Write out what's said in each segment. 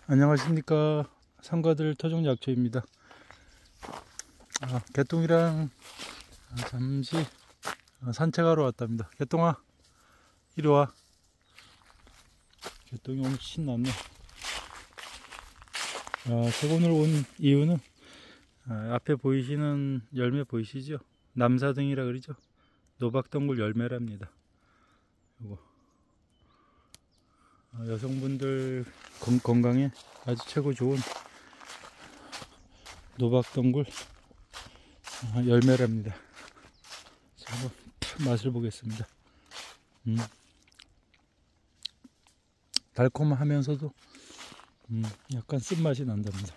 안녕하십니까. 상가들 토종약초입니다. 개똥이랑 잠시 산책하러 왔답니다. 개똥아 이리와. 개똥이 오늘 신났네. 제가 오늘 온 이유는 앞에 보이시는 열매 보이시죠? 남사등이라 그러죠. 노박덩굴 열매랍니다. 요거 여성분들 건강에 아주 최고 좋은 노박덩굴 열매랍니다. 자, 한번 맛을 보겠습니다. 달콤하면서도 약간 쓴맛이 난답니다.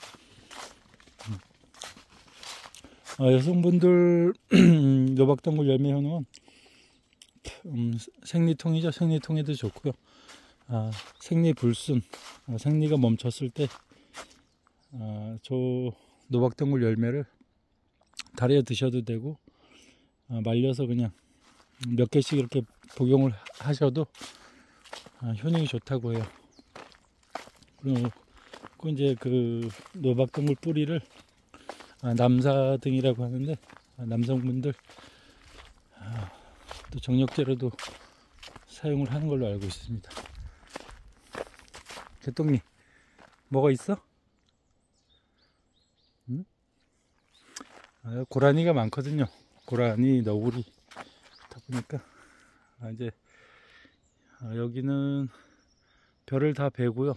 여성분들 노박덩굴 열매 효능은 생리통이죠. 생리통에도 좋고요. 생리불순, 생리가 멈췄을 때 저 노박덩굴 열매를 달여 드셔도 되고, 말려서 그냥 몇 개씩 이렇게 복용을 하셔도 효능이 좋다고 해요. 그리고 이제 그 노박덩굴 뿌리를 남사등이라고 하는데, 남성분들 또 정력제로도 사용을 하는 걸로 알고 있습니다. 개똥이 뭐가 있어? 고라니가 많거든요. 고라니, 너구리 다 보니까 이제 여기는 별을 다 베고요.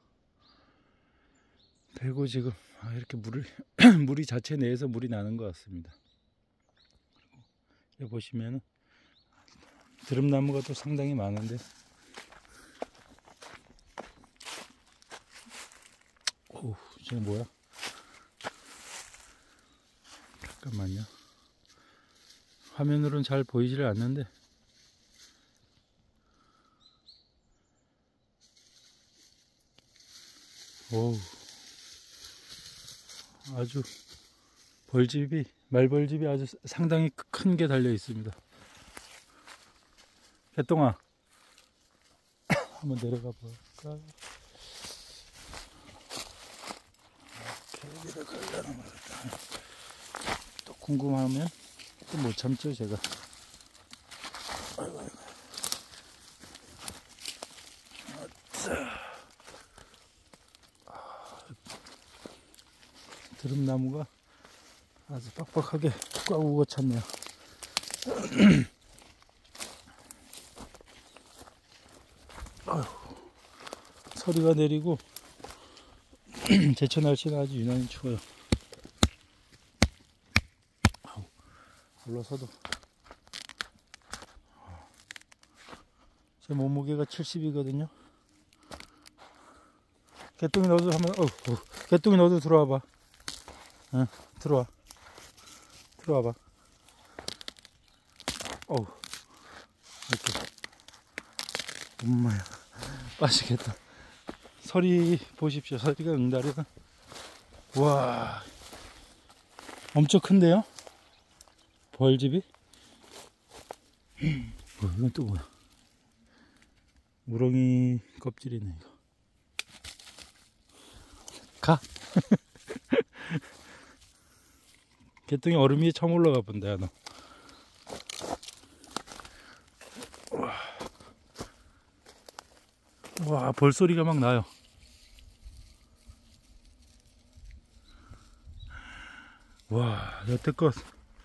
베고 지금 이렇게 물이 자체 내에서 물이 나는 것 같습니다. 여기 보시면은 드럼나무가 또 상당히 많은데, 오, 지금 뭐야? 잠깐만요. 화면으로는 잘 보이지를 않는데, 오, 아주 말벌집이 아주 상당히 큰 게 달려 있습니다. 개똥아 한번 내려가 볼까? 여기를 가려나 모르겠다. 또 궁금하면 또 못 참죠 제가. 아이고. 드럼나무가 아주 빡빡하게 꽉 우거 찼네요. 서리가 내리고 제철 날씨가 아주 유난히 추워요. 올라서도 제 몸무게가 70이거든요. 개똥이 너도 한번 개똥이 너도 들어와봐. 들어와봐. 이렇게 엄마야 빠지겠다. 서리 보십시오. 서리가 응다리가 와 엄청 큰데요. 벌집이. 이건 또 뭐야? 우렁이 껍질이네 이거. 가. 개똥이 얼음 위에 처음 올라가 본다 야 너. 와 벌소리가 막 나요. 와 여태껏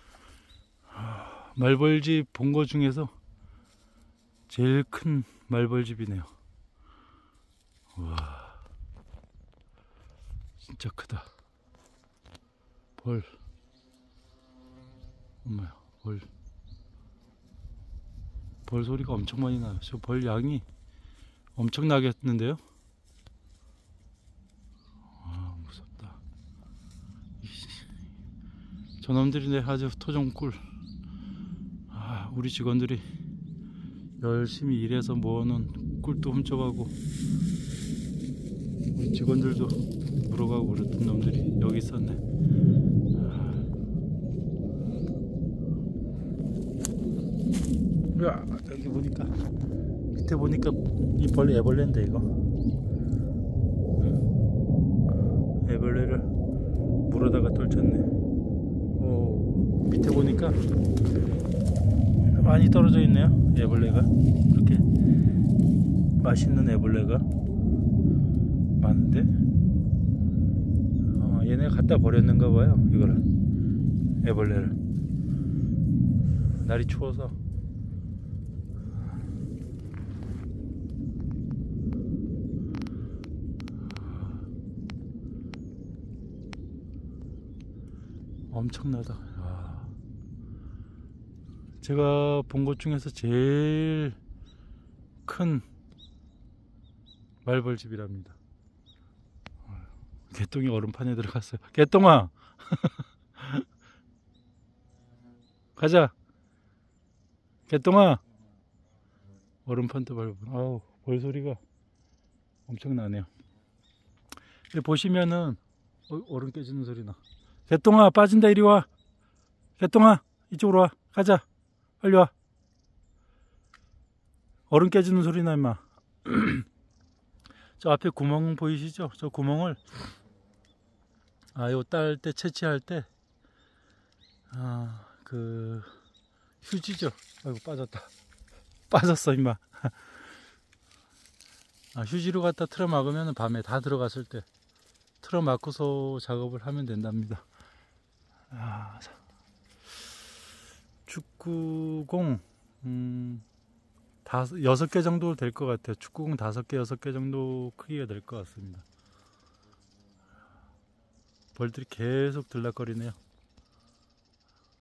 말벌집 본 거 중에서 제일 큰 말벌집이네요. 와 진짜 크다. 벌 엄마야 벌 소리가 엄청 많이 나요. 저 벌 양이 엄청나겠는데요. 무섭다. 저놈들이네 아주 토종꿀. 우리 직원들이 열심히 일해서 모아놓은 꿀도 훔쳐가고, 우리 직원들도 물어가고 그랬던 놈들이 여기 있었네. 여기 보니까 밑에 보니까 이 벌레 애벌레인데 이거. 애벌레를 물어다가 떨쳤네. 오, 밑에 보니까 많이 떨어져 있네요. 애벌레가 이렇게 맛있는 애벌레가 많은데, 얘네 갖다 버렸는가 봐요. 이거를, 애벌레를. 날이 추워서. 엄청나다. 제가 본 것 중에서 제일 큰 말벌집이랍니다. 개똥이 얼음판에 들어갔어요. 개똥아 가자. 개똥아. 얼음판도 밟고. 아우, 벌소리가 엄청나네요. 여기 보시면은 얼음 깨지는 소리 나. 개똥아 빠진다. 이리 와. 개똥아 이쪽으로 와. 가자. 빨리 와. 얼음 깨지는 소리 나 임마. 저 앞에 구멍 보이시죠? 저 구멍을 요 딸 때 채취할 때 그 휴지죠. 아이고 빠졌다. 빠졌어 임마. 휴지로 갖다 틀어 막으면 밤에 다 들어갔을 때 틀어 막고서 작업을 하면 된답니다. 축구공 6개 정도 될 것 같아요. 축구공 5개, 6개 정도 크기가 될 것 같습니다. 벌들이 계속 들락거리네요.